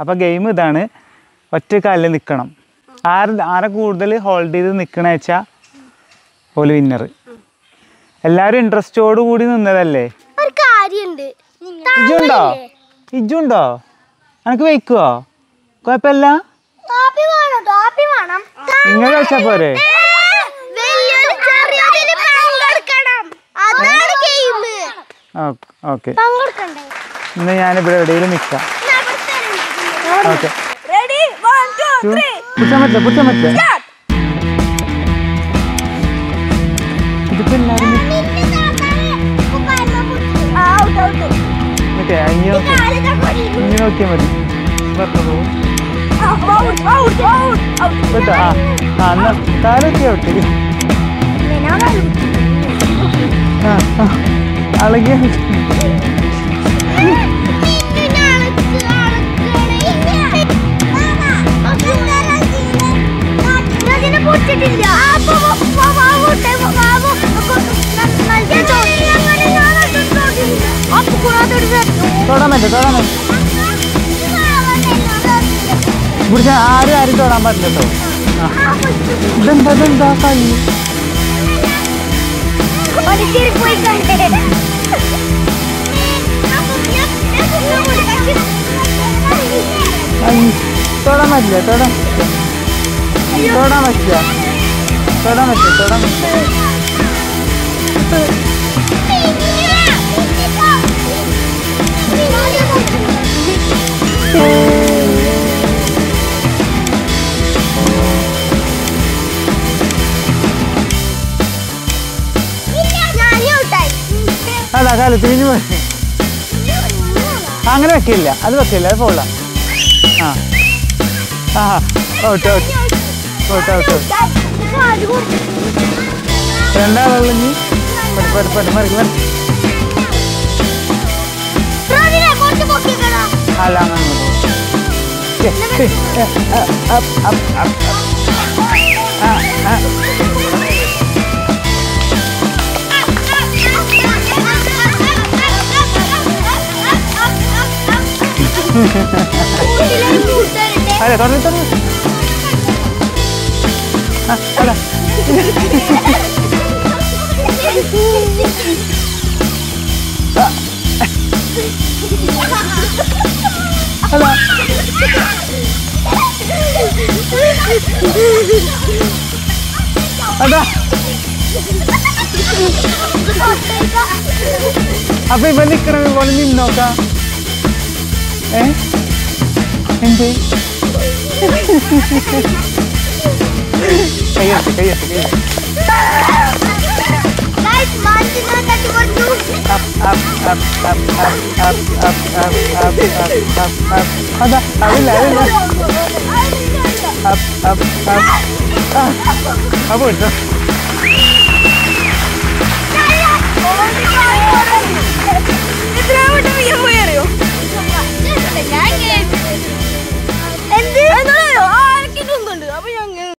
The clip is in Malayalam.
അപ്പോൾ ഗെയിം ഇതാണ്, ഒറ്റ കാലിൽ നിൽക്കണം. ആരെ കൂടുതൽ ഹോൾഡ് ചെയ്ത് നിൽക്കണ വെച്ചാൽ ഓല് വിന്നർ. എല്ലാവരും ഇൻട്രസ്റ്റോട് കൂടി നിന്നതല്ലേ. ഇജുണ്ടോ എനിക്ക് വയ്ക്കുവോ? കുഴപ്പമില്ല, നിങ്ങൾ വെച്ചാ പോരെ. ഓക്കെ, ഇന്ന് ഞാനിവിടെ എവിടെയെങ്കിലും നിൽക്കാം. ഓക്കെ, പുറ്റാൻ പറ്റില്ല. ഇതിപ്പോ എല്ലാവരും ഇനി നോക്കിയാൽ മതി. എന്നാ കാലൊക്കെ ഔട്ട്. അളകിയ തൊടാൻ പറ്റും. ഇവിടെ ആരും തൊടാൻ പറ്റില്ല കേട്ടോ. ഇതെന്താ കളി? തൊടാൻ പറ്റില്ല. അതാ കാലം തിരിഞ്ഞു പോയി. അങ്ങനെ വെക്കില്ല, അത് പോള. ഔട്ട്. രണ്ടാളുള്ള നീ മറിക്കും. അല്ല അതെ തുടങ്ങി. അല്ല അതാ അപ്പൊ ഇവ നിക്കണം, പോലെ നിന്നോക്കാം. എന്ത് കയ്യത്ത് അതാ അതില്ല അപ്പൊ